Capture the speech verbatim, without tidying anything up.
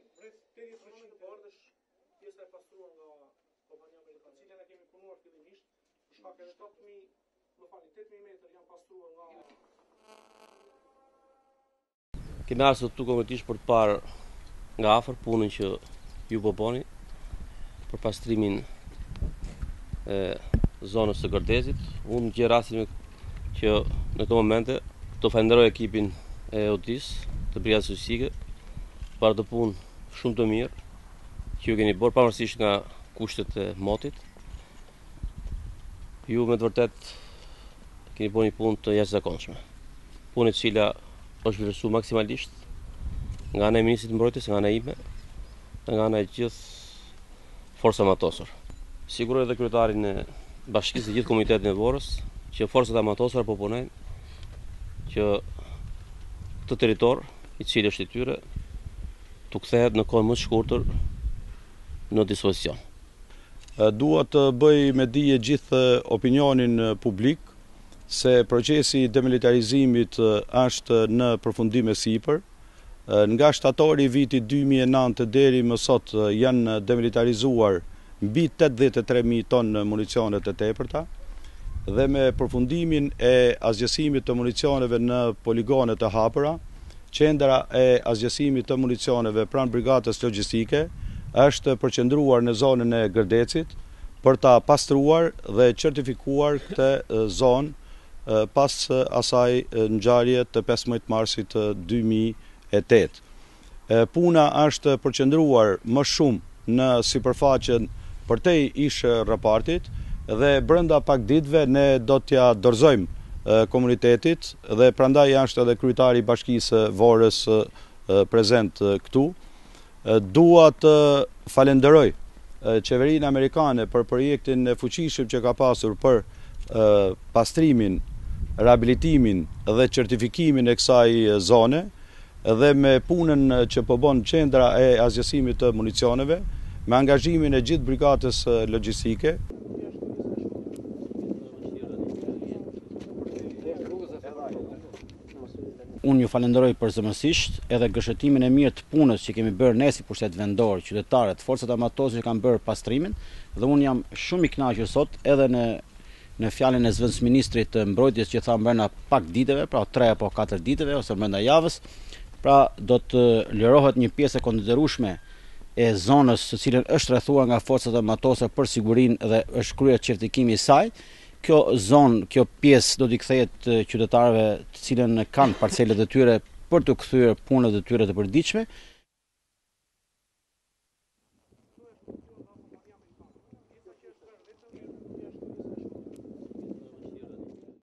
rreth tetëdhjetë përqind të bardhësh, pjesa e pastruar nga kompania amerikane, cilën e kemi punuar fillimisht, për shkak e tetëmijë, më falni, tetëmijë metër janë pastruar nga Kemi ardhur këtu konkretisht për të parë nga afër punën që ju po bëni për pastrimin e zonës së Gërdezit. Unë gjej rastin që në këto momente të falenderoj ekipin e Odis të Brigadës Logjistike për atë punë shumë të mirë që ju keni bërë pavarësisht nga kushtet e motit. Ju me të vërtet keni bërë një punë të jashtëzakonshme. Punë e cila është vlerësuar maksimalisht nga ana e Ministrit të Mbrojtjes, nga ana ime, nga ana e gjithë forca matosur. Siguroj edhe kryetarin e bashkisë dhe gjithë komunitetin e Vorrës që forcat amatosura po punojnë që këtë territor, i cili është i tyre, të kthehet në kohën më të shkurtër në dispozicion. Dua të bëj me dije gjithë opinionin publik se procesi i demilitarizimit është në përfundim e sipër. Nga shtatori i vitit dy mijë e nëntë deri më sot janë demilitarizuar mbi tetëdhjetë e tre mijë tonë municione të tepërta dhe me përfundimin e asgjësimit të municioneve në poligone të hapura, qendra e asgjësimit të municioneve pranë Brigadës Logjistike është përqendruar në zonën e Gërdecit për ta pastruar dhe certifikuar këtë zonë pas asaj ngjarje të pesëmbëdhjetë marsit dy mijë e tetë. Puna është përqendruar më shumë në sipërfaqen përtej ish raportit dhe brenda pak ditëve ne do t'ja dorëzojmë komunitetit dhe prandaj është edhe kryetari i Bashkisë Vorrës prezent këtu. Dua të falenderoj qeverinë amerikane për projektin e fuqishëm që ka pasur për pastrimin, rehabilitimin dhe certifikimin e kësaj zone dhe me punën që po bën qendra e asgjësimit të municioneve, me angazhimin e gjithë Brigadës Logjistike. Unë ju falenderoj përzemërsisht edhe gëshëtimin e mirë të punës që kemi bërë ne si pushtet vendor, qytetarët, forcat amatose që kanë bërë pastrimin, dhe unë jam shumë i kënaqur sot edhe në në fjalën e zëvendësministrit të Mbrojtjes që tha brenda pak ditëve, pra tre apo katër ditëve ose brenda javës, pra do të lirohet një pjesë e konsiderueshme e zonës së cilën është rrethuar nga forcat amatose për sigurinë dhe është kryer certifikimi i saj. Kjo zonë, kjo pjesë do t'i kthehet qytetarëve të cilën kanë parcelet e tyre për të kthyer punët e tyre të përditshme.